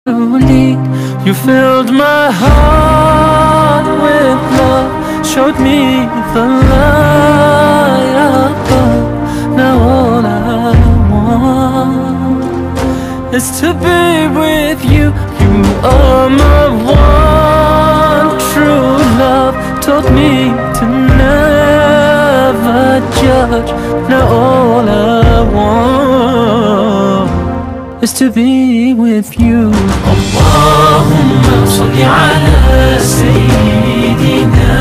You filled my heart with love, showed me the light above. Now all I want is to be with you. You are my one true love, taught me to never judge. Now all I want is to be with you. Allahumma salli ala Sayyidina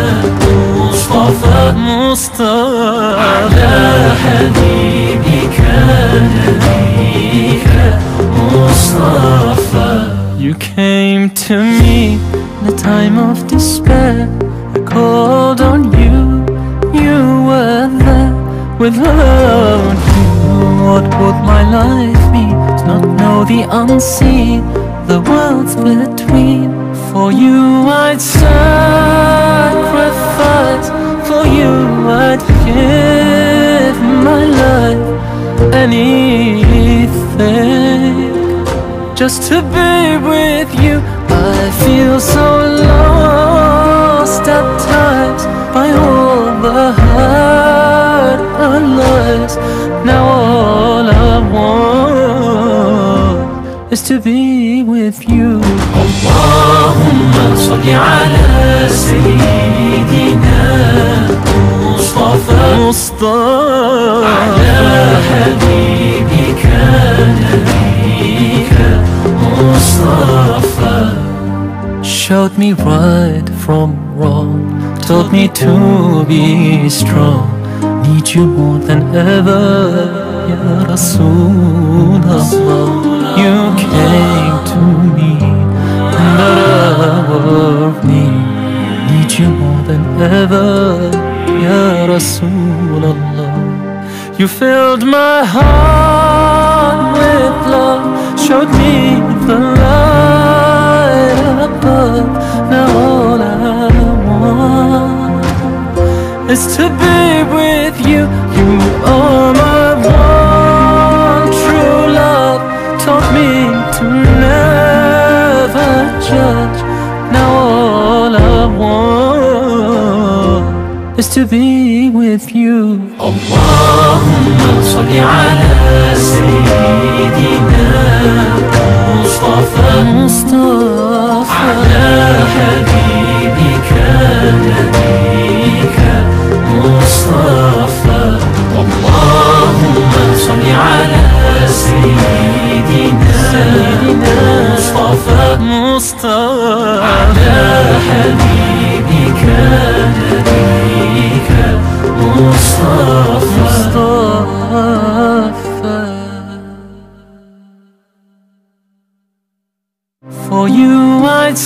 Mustafa ala Habibika Nabika Mustafa. You came to me in a time of despair. I called on you, you were there. Without you, what would my life be? To not know the unseen, the worlds between. For you I'd sacrifice, for you I'd give my life, anything, just to be with you. I feel so lost at times by all the hurt and lies. Now all I want is to be with you. Allahumma salli ala Sayyidina Mustafa ala Habibika Nabika Mustafa. Showed me right from wrong, taught me to be strong. Need you more than ever, Ya Rasulullah. You came to me in the hour of need. Need you more than ever, Ya Rasulullah. You filled my heart with love, showed me the light above. Now all I want is to be with you. You are my one true love, taught me to never judge. Now all I want is to be with you. Allahumma salli ala Sayyidina Mustafa ala Habibika Nabika Mustafa. Allahumma salli ala Sayyidina Mustafa ala Habibika Nabika Mustafa. For you I'd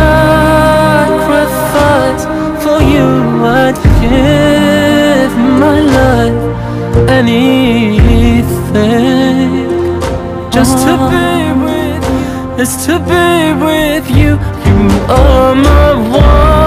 sacrifice, for you I'd give my life, anything, just to be with you, is to be with you. You are my one